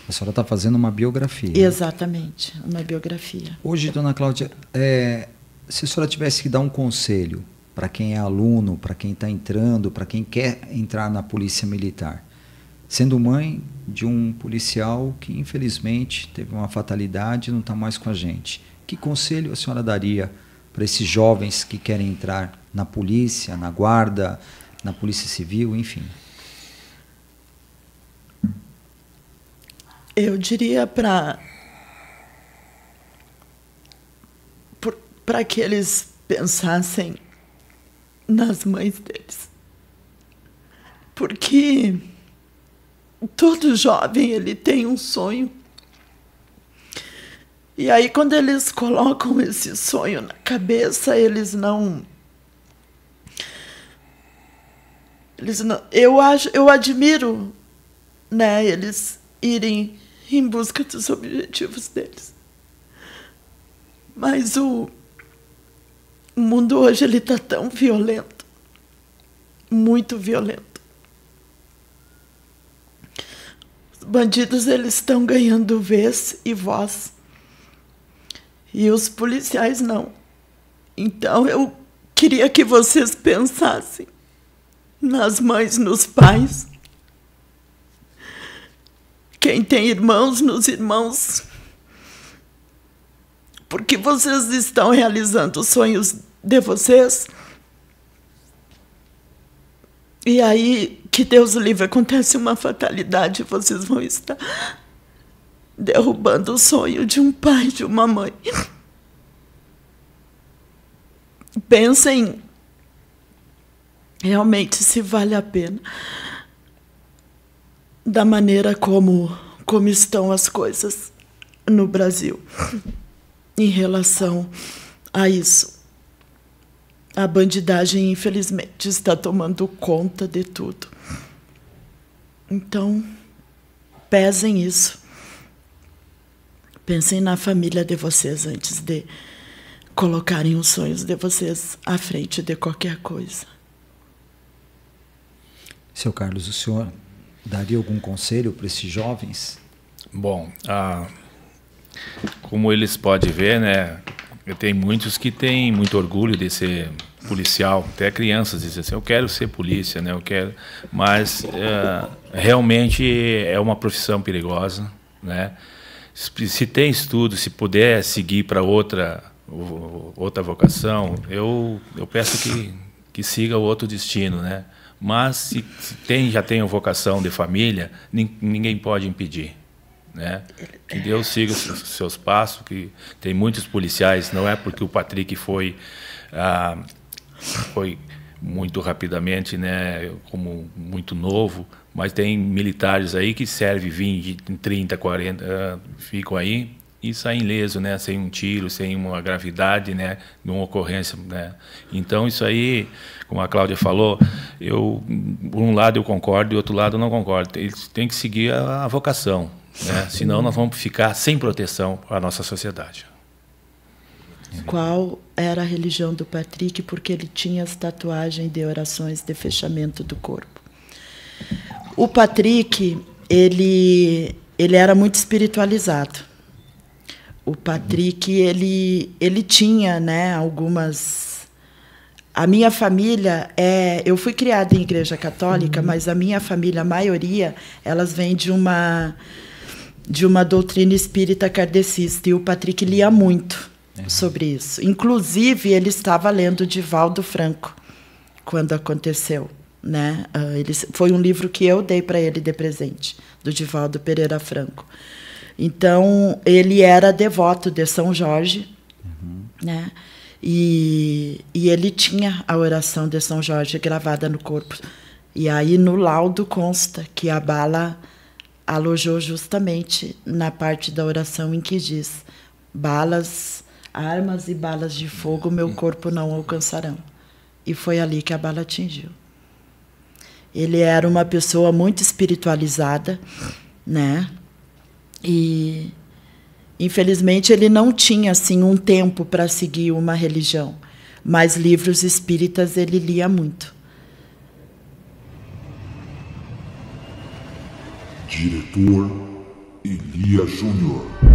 A senhora está fazendo uma biografia. Exatamente, uma biografia. Hoje, dona Cláudia, se a senhora tivesse que dar um conselho para quem é aluno, para quem está entrando, para quem quer entrar na Polícia Militar, sendo mãe de um policial que, infelizmente, teve uma fatalidade e não está mais com a gente, que conselho a senhora daria para esses jovens que querem entrar na polícia, na guarda, na Polícia Civil, enfim? Eu diria para que eles pensassem nas mães deles. Porque todo jovem ele tem um sonho. E aí, quando eles colocam esse sonho na cabeça, eles não... Eu admiro, né, eles irem em busca dos objetivos deles. Mas o mundo hoje ele está tão violento, muito violento. Os bandidos eles estão ganhando vez e voz, e os policiais não. Então eu queria que vocês pensassem nas mães, nos pais, quem tem irmãos, nos irmãos, porque vocês estão realizando os sonhos de vocês. E aí, que Deus o livre, acontece uma fatalidade, vocês vão estar derrubando o sonho de um pai, de uma mãe. Pensem realmente se vale a pena, da maneira como estão as coisas no Brasil em relação a isso. A bandidagem, infelizmente, está tomando conta de tudo. Então, pesem isso. Pensem na família de vocês antes de colocarem os sonhos de vocês à frente de qualquer coisa. Seu Carlos, o senhor daria algum conselho para esses jovens? Bom, como eles podem ver, né, tem muitos que têm muito orgulho de ser policial, até crianças dizem assim, eu quero ser polícia, né, eu quero, mas realmente é uma profissão perigosa, né? Se tem estudo, se puder seguir para outra vocação, eu peço que siga o outro destino, né? Mas se já tem a vocação de família, ninguém pode impedir, né? Que Deus siga os seus passos, que tem muitos policiais, não é porque o Patrick foi muito rapidamente, né, como muito novo, mas tem militares aí que servem 20, 30, 40, ficam aí e saem ileso, né, sem um tiro, sem uma gravidade, né, de uma ocorrência, né. Então isso aí, como a Cláudia falou, por um lado eu concordo e do outro lado eu não concordo. Eles têm que seguir a vocação, né, senão nós vamos ficar sem proteção para a nossa sociedade. Qual era a religião do Patrick? Porque ele tinha as tatuagens de orações de fechamento do corpo. O Patrick, ele era muito espiritualizado. O Patrick, ele tinha, né, algumas... A minha família eu fui criada em igreja católica, mas a minha família, a maioria, elas vêm de uma doutrina espírita kardecista, e o Patrick lia muito sobre isso. Inclusive, ele estava lendo Divaldo Franco quando aconteceu, né? Foi um livro que eu dei para ele de presente, do Divaldo Pereira Franco. Então, ele era devoto de São Jorge, né? E ele tinha a oração de São Jorge gravada no corpo. E aí, no laudo, consta que a bala alojou justamente na parte da oração em que diz: armas e balas de fogo meu corpo não alcançarão. E foi ali que a bala atingiu. Ele era uma pessoa muito espiritualizada, né? E, infelizmente, ele não tinha assim um tempo para seguir uma religião, mas livros espíritas ele lia muito. Diretor Eli. Guia Júnior.